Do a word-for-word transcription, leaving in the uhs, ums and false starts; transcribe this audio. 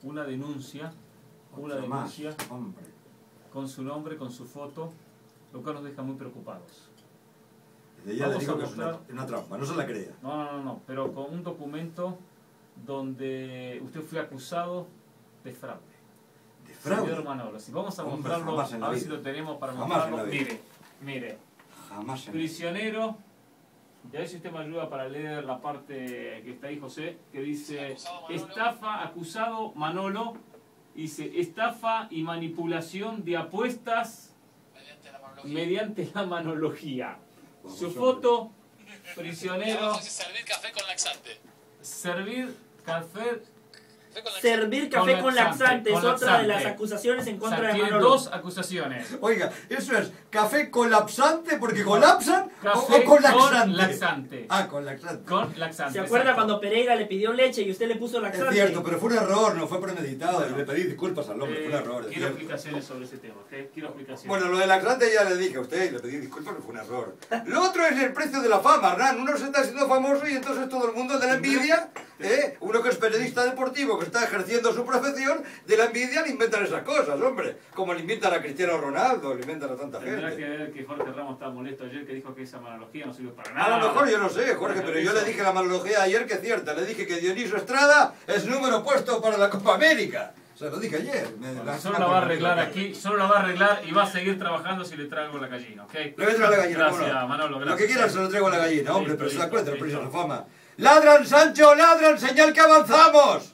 una denuncia, una Otra más, denuncia hombre. con su nombre, con su foto, lo cual nos deja muy preocupados. Desde ya le Vamos digo a que es una, mostrar- una trampa, no se la crea. No, no, no, no, pero con un documento donde usted fue acusado de fraude. De fraude. Señor Manolo, si vamos a Hombre, mostrarlo, jamás en la a ver vida. si lo tenemos para Jamás mostrarlo. en la vida. Mire, mire. Jamás en Prisionero, y a ver si usted me ayuda para leer la parte que está ahí, José, que dice estafa, acusado Manolo, dice estafa y manipulación de apuestas Mediante la manología. mediante la manología. Vamos, Su hombre. foto, Y prisionero, abajo dice servir café con laxante. servir café. Café con laxante. Servir café con laxante es con otra de las laxante. acusaciones en O contra sea, de tiene Manolo. dos acusaciones. Oiga, eso es café colapsante porque colapsan o, Café o con laxante. laxante. Ah, con laxante. Con laxante. ¿Se acuerda exacto. cuando Pereira le pidió leche y usted le puso Es laxante? cierto, pero fue un error, no fue premeditado. Bueno. Y le pedí disculpas al hombre, Eh, fue un error. es quiero cierto. explicaciones sobre ese tema, ¿ok? Quiero explicaciones. Bueno, lo del laxante ya le dije a usted, le pedí disculpas, pero fue un error. Lo otro es el precio de la fama, Hernán. Uno se está haciendo famoso y entonces todo el mundo de la envidia, ¿eh? Uno que es periodista deportivo, que está ejerciendo su profesión, de la envidia le inventan esas cosas, hombre. Como le inventan a Cristiano Ronaldo, le inventan a tanta Tendrá gente. que ver que Jorge Ramos estaba molesto ayer, que dijo que esa analogía no sirve para A nada. lo mejor yo no sé, Jorge, pero yo le dije la analogía ayer que es cierta. Le dije que Dionisio Estrada es número puesto para la Copa América. Se lo dije ayer. Me- Bueno, la- solo la va a arreglar aquí, solo la va a arreglar y va a seguir trabajando si le traigo la gallina, ¿ok? Le voy a traer la gallina, Gracias, ¿cómo no? Manolo, gracias. Lo que quieran se lo traigo a la gallina, hombre, Listo, pero se da listo, cuenta el listo. precio de la fama. ¡Ladran, Sancho, ladran! ¡Señal que avanzamos!